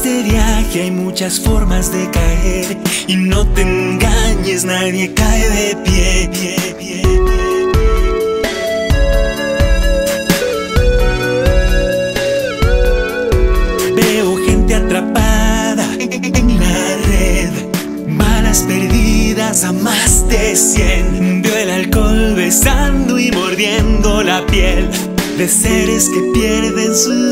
este viaje hay muchas formas de caer, y no te engañes, nadie cae de pie. Veo gente atrapada en la red, balas perdidas a más de 100. Veo el alcohol besando y mordiendo la piel de seres que pierden su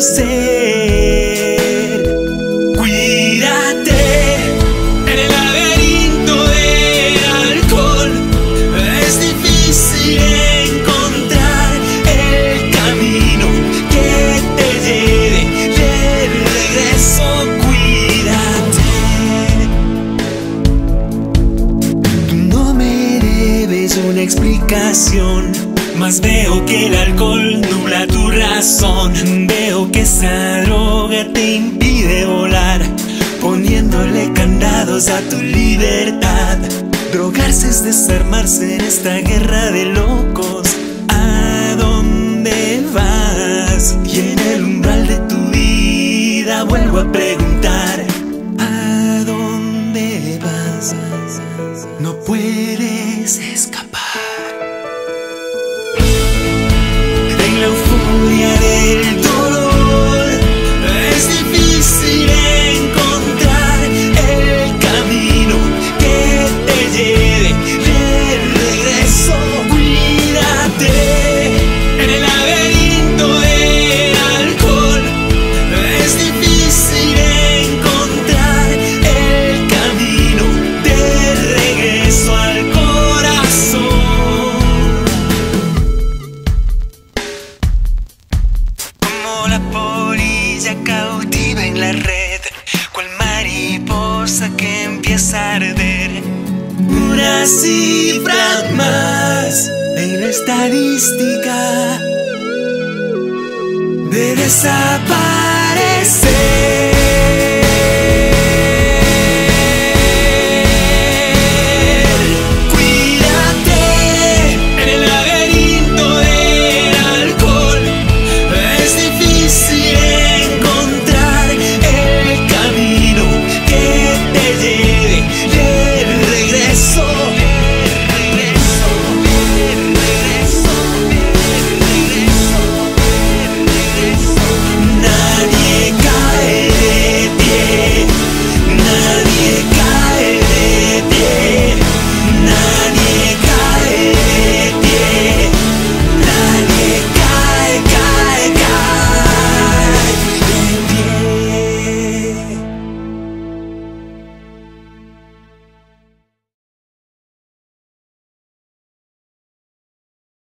ser. Cuídate en el laberinto del alcohol, es difícil encontrar el camino que te lleve de regreso. Cuídate, tú no me debes una explicación, mas veo que el alcohol nubla tu razón. Veo que esa droga te impide volar, poniéndole candados a tu libertad. Drogarse es desarmarse en esta guerra de locos. ¿A dónde vas? Y en el umbral de tu vida vuelvo a preguntar: ¿a dónde vas? No puedes escapar. En la euforia del dolor es difícil encontrar el camino que te lleve de regreso. Cuídate en el laberinto del alcohol, es difícil encontrar el camino de regreso al corazón. La polilla cautiva en la red, cual mariposa que empieza a arder. Una cifra más en la estadística de desaparecer.